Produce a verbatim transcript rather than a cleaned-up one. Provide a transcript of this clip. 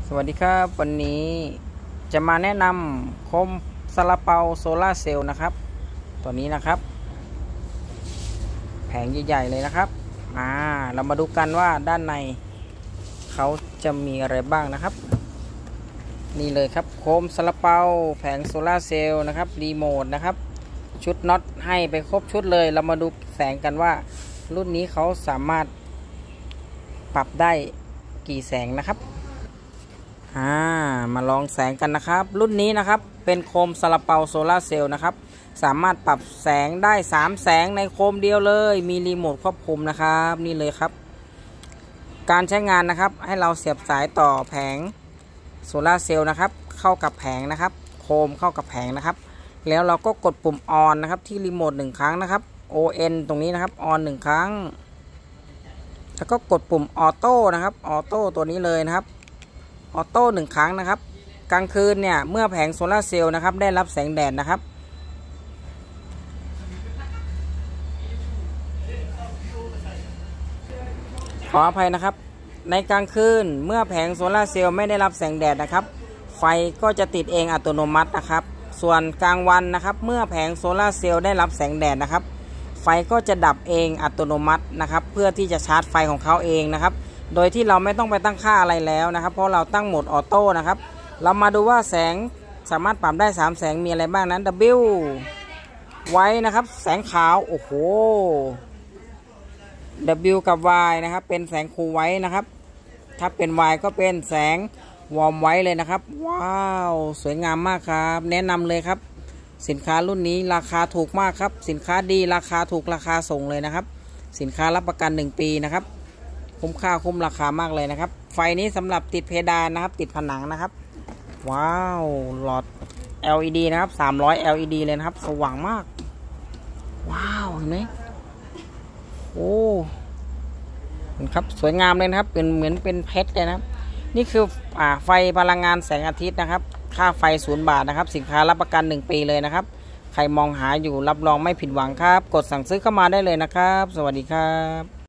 สวัสดีครับวันนี้จะมาแนะนำโคมซาลาเปาโซลาเซลล์นะครับตัวนี้นะครับแผงใหญ่ๆเลยนะครับอ่าเรามาดูกันว่าด้านในเขาจะมีอะไรบ้างนะครับนี่เลยครับโคมซาลาเปาแผงโซลาเซลล์นะครับรีโมทนะครับชุดน็อตให้ไปครบชุดเลยเรามาดูแสงกันว่ารุ่นนี้เขาสามารถปรับได้กี่แสงนะครับอ่ามาลองแสงกันนะครับรุ่นนี้นะครับเป็นโคมซาลาเปาโซลาเซลล์นะครับสามารถปรับแสงได้สามแสงในโคมเดียวเลยมีรีโมทควบคุมนะครับนี่เลยครับการใช้งานนะครับให้เราเสียบสายต่อแผงโซลาเซลล์นะครับเข้ากับแผงนะครับโคมเข้ากับแผงนะครับแล้วเราก็กดปุ่มออนนะครับที่รีโมทหนึ่งครั้งนะครับ โอ เอ็น ตรงนี้นะครับออนหนึ่งครั้งแล้วก็กดปุ่มออโต้นะครับออโต้ตัวนี้เลยนะครับออโต้หนึ่งครั้งนะครับกลางคืนเนี่ยเมื่อแผงโซลาเซลล์นะครับได้รับแสงแดดนะครับขออภัยนะครับในกลางคืนเมื่อแผงโซลาเซลล์ไม่ได้รับแสงแดดนะครับไฟก็จะติดเองอัตโนมัตินะครับส่วนกลางวันนะครับเมื่อแผงโซลาเซลล์ได้รับแสงแดดนะครับไฟก็จะดับเองอัตโนมัตินะครับเพื่อที่จะชาร์จไฟของเขาเองนะครับโดยที่เราไม่ต้องไปตั้งค่าอะไรแล้วนะครับเพราะเราตั้งโหมดออโต้นะครับเรามาดูว่าแสงสามารถปรับได้สามแสงมีอะไรบ้างนั้น W ไว้นะครับแสงขาวโอ้โห W กับ Y นะครับเป็นแสงคูลไว้นะครับถ้าเป็น Y ก็เป็นแสงวอร์มไว้เลยนะครับว้าวสวยงามมากครับแนะนำเลยครับสินค้ารุ่นนี้ราคาถูกมากครับสินค้าดีราคาถูกราคาส่งเลยนะครับสินค้ารับประกันหนึ่งปีนะครับคุ้มค่าคุ้มราคามากเลยนะครับไฟนี้สำหรับติดเพดานนะครับติดผนังนะครับว้าวหลอด แอล อี ดี นะครับสามร้อย แอล อี ดี เลยนะครับสว่างมากว้าวเห็นไหมโอ้เห็นครับสวยงามเลยนะครับเป็นเหมือนเป็นเพชรเลยนะนี่คืออ่าไฟพลังงานแสงอาทิตย์นะครับค่าไฟศูนย์บาทนะครับสินค้ารับประกันหนึ่งปีเลยนะครับใครมองหาอยู่รับรองไม่ผิดหวังครับกดสั่งซื้อเข้ามาได้เลยนะครับสวัสดีครับ